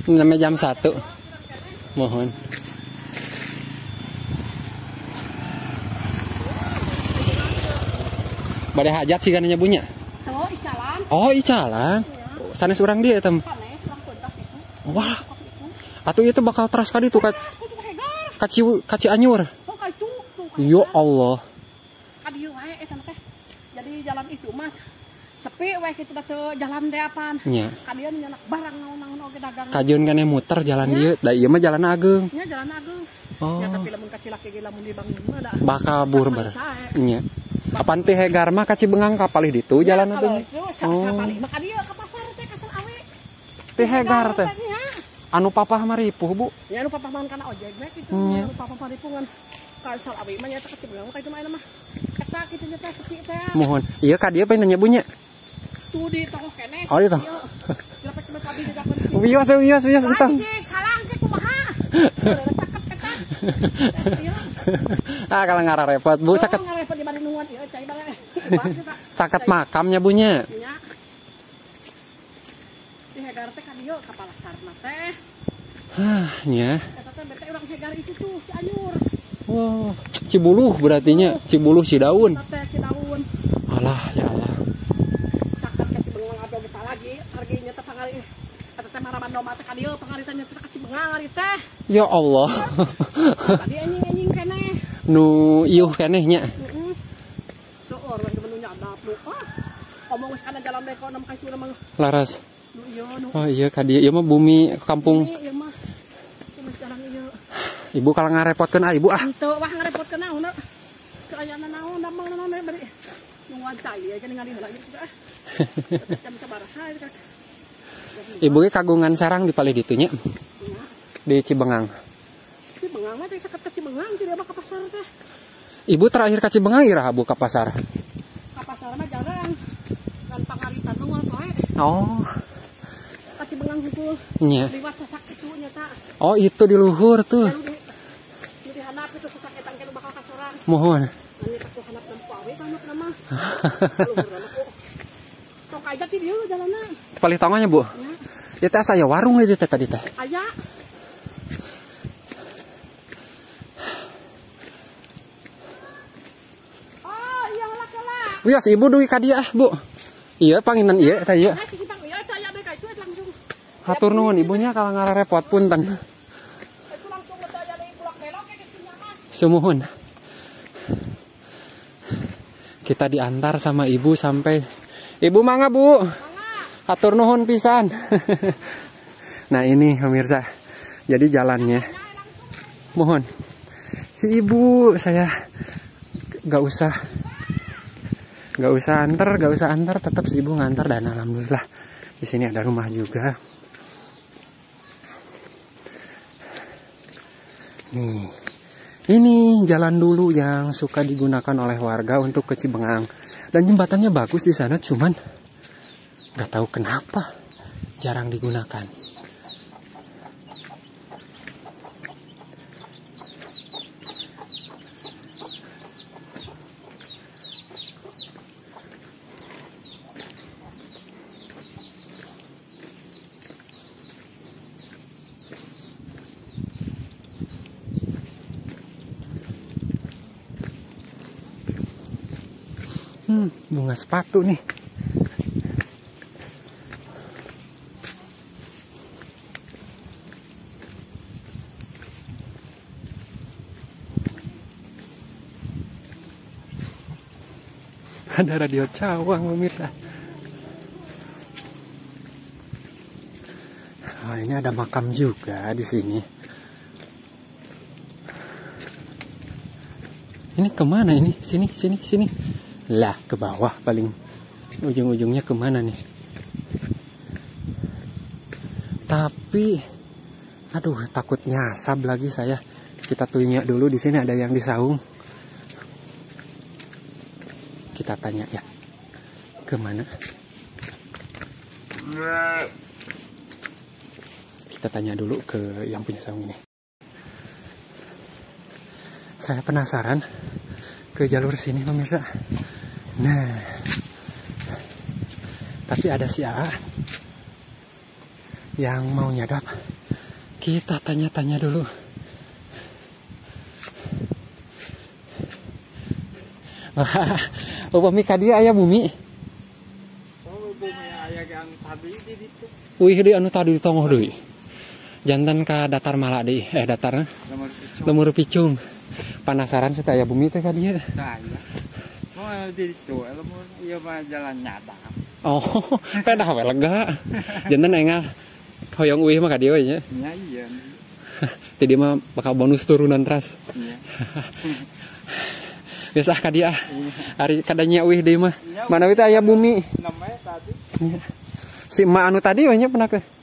Namanya jam 1. Mohon. Bade hajat sih kan bunyi. Oh, icalan. Oh, icalan. Sanes urang dia tem. Sanes urang kuntas itu. Wah. Atuh itu bakal teras kali tuh kaci anyur. Oh, ka itu. Ya Allah. Adieu wae eta teh. Jadi jalan itu mah sepi we kitu teh jalan teh apaan. Nya. Kadieu nyanak barang naon-naon oge dagang. Kajian kan muter jalan dia. Da ieu mah jalan ageung. Nya jalan ageung. Oh. Ya tapi lamun kacilak ge lamun dibangun mah da. Bakabur bar. Nya. Apaan teh Hegar mah ka Cibeungang kapalih ditu jalan atuh. Sapalih mah kadieu ka pasar teh ka Awe. Teh Hegar teh. Anu papah mah ripuh, Bu. Ya anu papah man kana ojek we kitu. Anu papah mah ripuh ngan ka Awe mah nya ka Cibeungang ka itu mah mah. Eta kitu nya teh sepi teh. Mohon. Ieu ka dieu pengen nanya Tuh di toko kene. Oh, di toko. Lepek ke padi di dapat sih. Wios entang. Salah ke kumaha. Cakep eta. Ah, kalau ngara repot, Bu, caket. Ngarepot di bari nuan ieu cai banget. Caket makamnya bunya. Nya. Di Hegar teh ka dieu ka palasarna teh. Hah, nya. Eta teh bete urang Hegar itu tuh si Anyur. Wah, Cibuluh berarti nya. Cibuluh Cidaun. Eta teh Cidaun. Alah, ya Allah. Caket ka Cibeungang atuh kita lagi harganya teh pangali. Eta teh maraban domba teh ka dieu pangaritannya teh ka Cibeungang ari teh. Ya Allah. Tadi anjing-anjing keneh. Nu ieuh keneh nya. Heeh. Seueur we menu nyadap lu. Omong geus kana jalan deko nam ka itu mah. Laras. Nu ieu nu. Oh iya ka dieu ieu mah bumi kampung. Ieu mah. Cuma sekarang ieu. Ibu kalau ngarepotkeun ibu ah. Henteu wah ngarepotkeun naon. Keayana naon damang naon bari. Nu wancai ya kan ningali heula gitu ah. Jam sabaraha eta. Ibu ge kagungan sarang di palih ditu nya. Di Cibeungang. Cibeungang mah teh caket ka Cibeungang tidak mah ka pasar teh. Ibu terakhir ka Cibeungang iraha Bu ka pasar? Ka pasar mah jarang. Kan pangaritan mah moal poe. Oh. Ka Cibeungang hungkul. Nya. Liwat sasak itu nya ta. Oh, itu di luhur tuh. Di handap itu sasak etan kene bakal ka sorang. Mohon. Ani tak handap nampu awe handap nama. Luhur nama kok. Tok aja ti dieu jalanna. Palih tonganya Bu. Ya teh saya warung di teh tadi teh. Aya. Oh, iya lah. Wios ibu duwi ka dieu ah, Bu. Iya panginan ieu eta ieu. Nah, sisi Bang, iya eta aya deui ka itu langsung. Hatur nuhun ibunya kalau ngarepot punten. Itu langsung aya deui bulak belok ke dinya mah. Sumuhun. Kita diantar sama ibu sampai Ibu mangga Bu. Hatur nuhun pisan. Nah ini pemirsa. Jadi jalannya. Mohon. Si ibu saya gak usah antar, tetap si ibu ngantar dan alhamdulillah di sini ada rumah juga. Nih, ini jalan dulu yang suka digunakan oleh warga untuk ke Cibeungang dan jembatannya bagus di sana, cuman nggak tahu kenapa jarang digunakan. Bunga sepatu nih. Ada radio cawang pemirsa. Oh, ini ada makam juga di sini. Ini kemana ini? Sini. Lah, ke bawah paling. Ujung-ujungnya kemana nih? Tapi, aduh, takut nyasab lagi saya. Kita tanya dulu di sini ada yang disaung. Kita tanya ya, kemana? Kita tanya dulu ke yang punya saung ini. Saya penasaran ke jalur sini pemirsa. Nah, tapi ada si A yang mau nyadap. Kita tanya-tanya dulu. Wah, upami ka dia aya bumi. Oh, bumi aya yang tadi di ditu. Wih, di anu tadi ditongoh deui. Jantan ka datar mala deui, datar Lemur Picung. Penasaran sih aya bumi teh ka dia. Tah ya. Oh, di ditu, lemur ieu mah jalan nyata. Oh, pedah we lega. Jantan engal hoyong uih mah ka dieu nya. Nya iya. Ti dia mah bakal bonus turunan teras. Iya. Biasa ka dia. Ari kadanya uih deui mah. Mana we teh aya bumi. Namanya tadi. Si emak anu tadi we nya pernah ke